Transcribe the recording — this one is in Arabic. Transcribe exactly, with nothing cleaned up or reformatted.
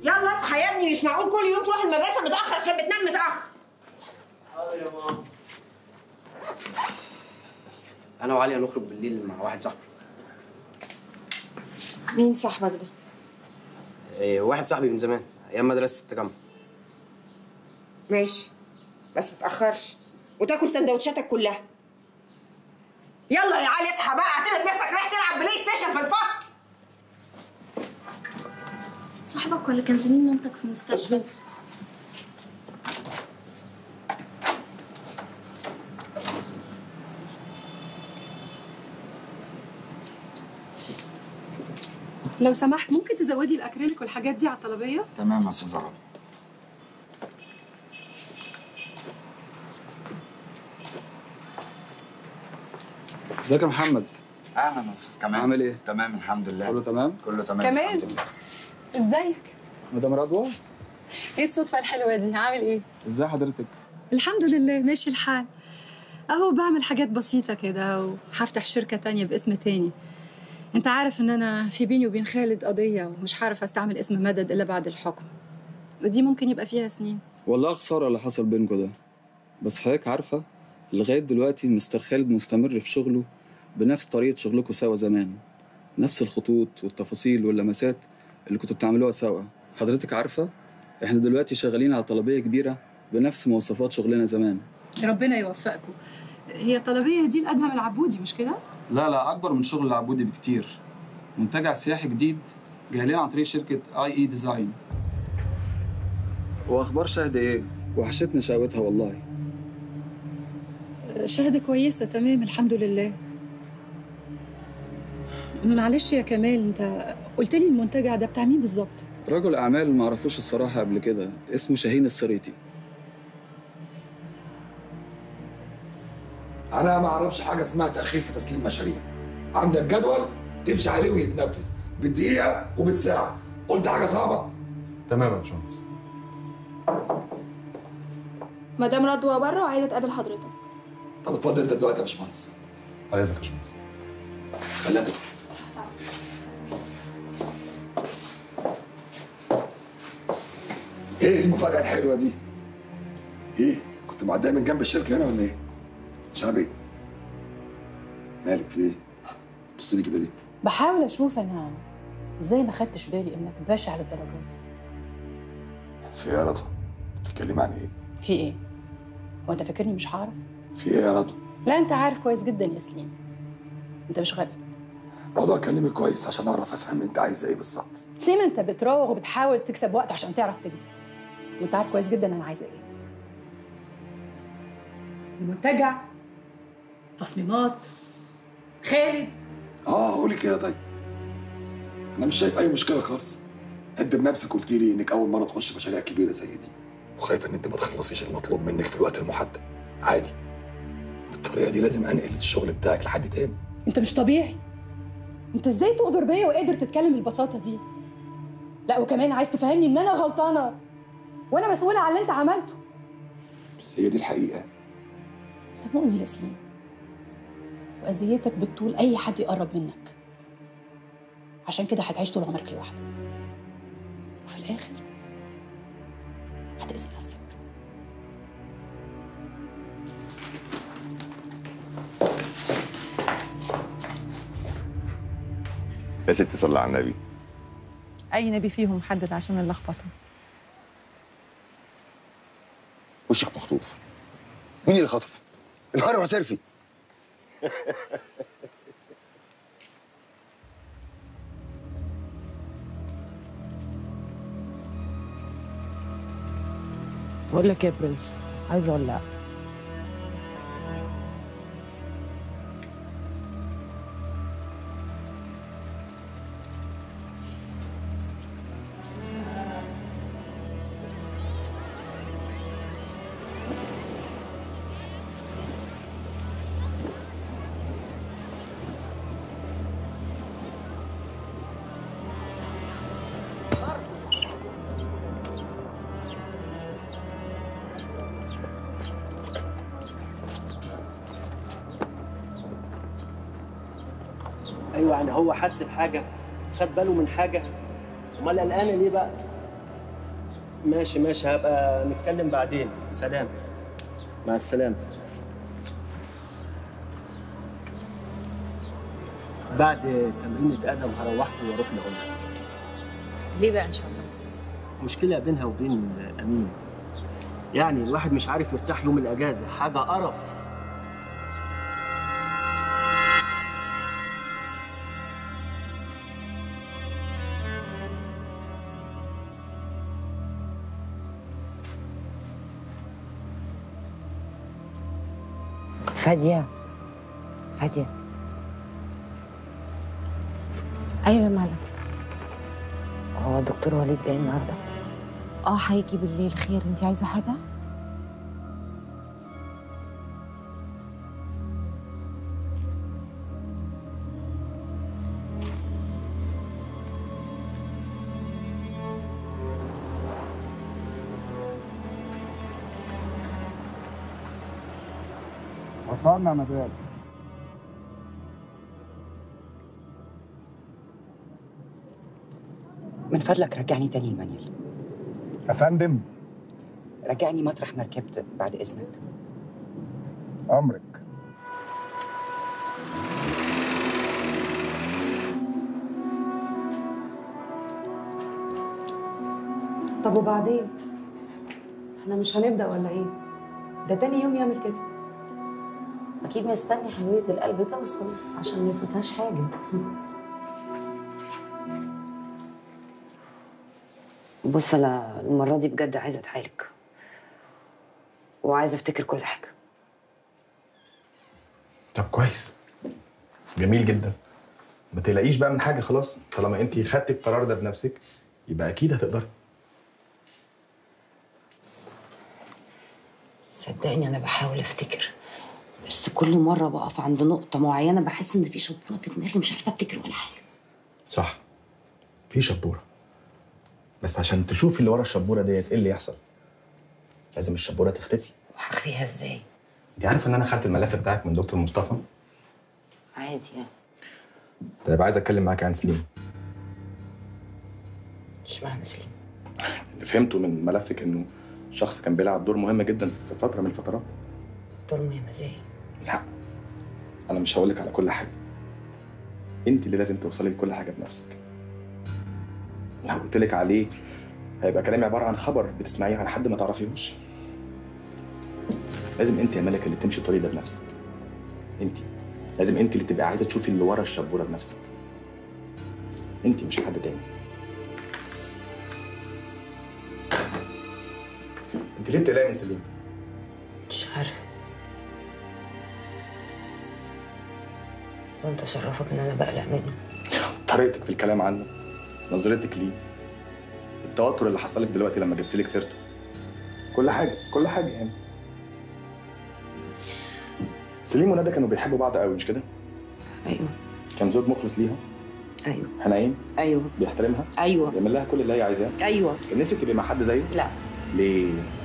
يلا اصحى يا ابني، مش معقول كل يوم تروح المدرسه متاخر عشان بتنام متاخر. حاضر يا ماما. انا وعلي هنخرج بالليل مع واحد صاحبي. مين صاحبك ده؟ إيه، واحد صاحبي من زمان ايام مدرسه التجمع. ماشي، بس متاخرش وتاكل سندوتشاتك كلها. يلا يا علي اصحى بقى، اعتبر نفسك رايح تلعب بلاي ستيشن في الفصل. صاحبك ولا كان زميل مامتك في المستشفى؟ لو سمحت ممكن تزودي الاكريليك والحاجات دي على الطلبيه؟ تمام يا استاذ رب. ازيك يا محمد؟ اهلا يا استاذ كمال. عامل ايه؟ تمام الحمد لله. كله تمام؟ كله تمام كمان؟ الحمد لله. ازيك؟ مدام رضوى؟ ايه الصدفه الحلوه دي؟ عامل ايه؟ ازي حضرتك؟ الحمد لله ماشي الحال. اهو بعمل حاجات بسيطه كده وهفتح شركه تانية باسم تاني. انت عارف ان انا في بيني وبين خالد قضيه ومش هعرف استعمل اسم مدد الا بعد الحكم، ودي ممكن يبقى فيها سنين. والله خساره اللي حصل بينكم ده، بس حضرتك عارفه لغايه دلوقتي مستر خالد مستمر في شغله بنفس طريقه شغلكم سوا زمان، نفس الخطوط والتفاصيل واللمسات اللي كنتوا بتعملوها سوا. حضرتك عارفه احنا دلوقتي شغالين على طلبيه كبيره بنفس مواصفات شغلنا زمان. ربنا يوفقكم. هي الطلبيه دي الادهم العبودي مش كده؟ لا لا، اكبر من شغل العبودي بكتير. منتجع سياحي جديد جاي لنا عن طريق شركه اي اي ديزاين. واخبار شهد ايه؟ وحشتنا شقاوتها والله. شهد كويسه تمام الحمد لله. معلش يا كمال، انت قلت لي المنتجع ده بتاع مين بالظبط؟ رجل اعمال ما اعرفوش الصراحه قبل كده، اسمه شاهين السريتي. انا ما اعرفش حاجه اسمها تاخير في تسليم مشاريع. عندك جدول تمشي عليه ويتنفذ بالدقيقه وبالساعه. قلت حاجه صعبه؟ تمام يا باشمهندس. مدام رضوى بره وعايزه تقابل حضرتك. طب اتفضل انت دلوقتي يا باشمهندس. على اذنك يا باشمهندس. خليها تدخل. ايه المفاجاه الحلوه دي؟ ايه؟ كنت معديه من جنب الشركه هنا ولا ايه؟ شنبي مالك في ايه؟ بص لي كده ليه؟ بحاول اشوف انا ازاي ما خدتش بالي انك باشع للدرجه دي. في ايه يا رضوى؟ بتتكلمي عن ايه؟ في ايه؟ هو انت فاكرني مش هعرف؟ في ايه يا رضوى؟ لا انت عارف كويس جدا يا سليم. انت مش غبي. رضوى اكلمك كويس عشان اعرف افهم انت عايزه ايه بالظبط. سيم انت بتراوغ وبتحاول تكسب وقت عشان تعرف تكذب. وانت عارف كويس جدا انا عايزه ايه. المنتجع، تصميمات، خالد. اه قولي كده طيب. انا مش شايف اي مشكله خالص. انت بنفسك قلت لي انك اول مره تخش مشاريع كبيره زي دي وخايفه ان انت ما تخلصيش المطلوب منك في الوقت المحدد. عادي، بالطريقه دي لازم انقل الشغل بتاعك لحد تاني. انت مش طبيعي. انت ازاي تقدر بيا وقادر تتكلم بالبساطه دي؟ لا وكمان عايز تفهمني ان انا غلطانه وانا مسؤوله على اللي انت عملته. بس هي دي الحقيقه. انت مؤذي يا سليم، واذيتك بتطول اي حد يقرب منك. عشان كده هتعيش طول عمرك لوحدك، وفي الاخر هتأذي نفسك. يا ست صلي على النبي. اي نبي فيهم محدد عشان اللخبطه. وشك مخطوف. مين اللي خطف؟ الهرم اعترفي. بقول لك ايه يا برنس، عايزه ولا لا؟ ايوه يعني هو حس بحاجه، خد باله من حاجه، امال قلقانه ليه بقى؟ ماشي ماشي، هبقى نتكلم بعدين. سلام. مع السلامة. بعد تمرينة آدم هروحكم واروح لأمي. ليه بقى ان شاء الله؟ مشكلة بينها وبين أمين. يعني الواحد مش عارف يرتاح يوم الأجازة، حاجة قرف. فادية فادية ايوه يا مالك. هو الدكتور وليد جاي النهارده؟ اه هيجي بالليل. خير، انت عايزه حاجه؟ وصلنا يا مدام. من فضلك رجعني تاني المانيال. يا فندم. رجعني مطرح ما ركبت بعد اذنك. امرك. طب وبعدين؟ احنا مش هنبدأ ولا ايه؟ ده تاني يوم يعمل كده. اكيد مستني حبيبه القلب توصل عشان ما يفوتهاش حاجه. بص، انا المره دي بجد عايزه اتعالج وعايزه افتكر كل حاجه. طب كويس، جميل جدا. ما تقلقيش بقى من حاجه، خلاص طالما انت خدتي القرار ده بنفسك يبقى اكيد هتقدري. صدقني انا بحاول افتكر، بس كل مره بقف عند نقطه معينه بحس ان في شبوره في دماغي مش عارفه افتكر ولا حاجه. صح، في شبوره، بس عشان تشوفي اللي ورا الشبوره ديت ايه اللي يحصل لازم الشبوره تختفي. وهخفيها ازاي؟ انت عارفه ان انا خدت الملف بتاعك من دكتور مصطفى؟ عادي يعني. طيب عايز اتكلم معاك عن سليم. اشمعنى سليم؟ اللي فهمته من ملفك انه شخص كان بيلعب دور مهم جدا في فتره من الفترات. دور مهم ازاي؟ لا، انا مش هقولك على كل حاجه، انت اللي لازم توصلي لكل حاجه بنفسك. لو قلت لك عليه هيبقى كلامي عباره عن خبر بتسمعيه عن حد ما تعرفيهوش. لازم انت يا ملك اللي تمشي الطريق ده بنفسك. انت لازم انت اللي تبقى عايزه تشوفي اللي ورا الشبوره بنفسك. انت مش حد تاني. انت ليه بتقلقي من سليم؟ مش عارفه. وانت شرفك ان انا بقلق منه. طريقتك في الكلام عنه، نظرتك ليه، التوتر اللي حصل لك دلوقتي لما جبت لك سيرته، كل حاجه كل حاجه يعني. سليم وندى كانوا بيحبوا بعض قوي مش كده؟ ايوه. كان زوج مخلص ليها؟ ايوه. حنين؟ ايوه. بيحترمها؟ ايوه. بيعمل لها كل اللي هي عايزاه؟ ايوه. كان نفسك تبقي مع حد زيه؟ لا. ليه؟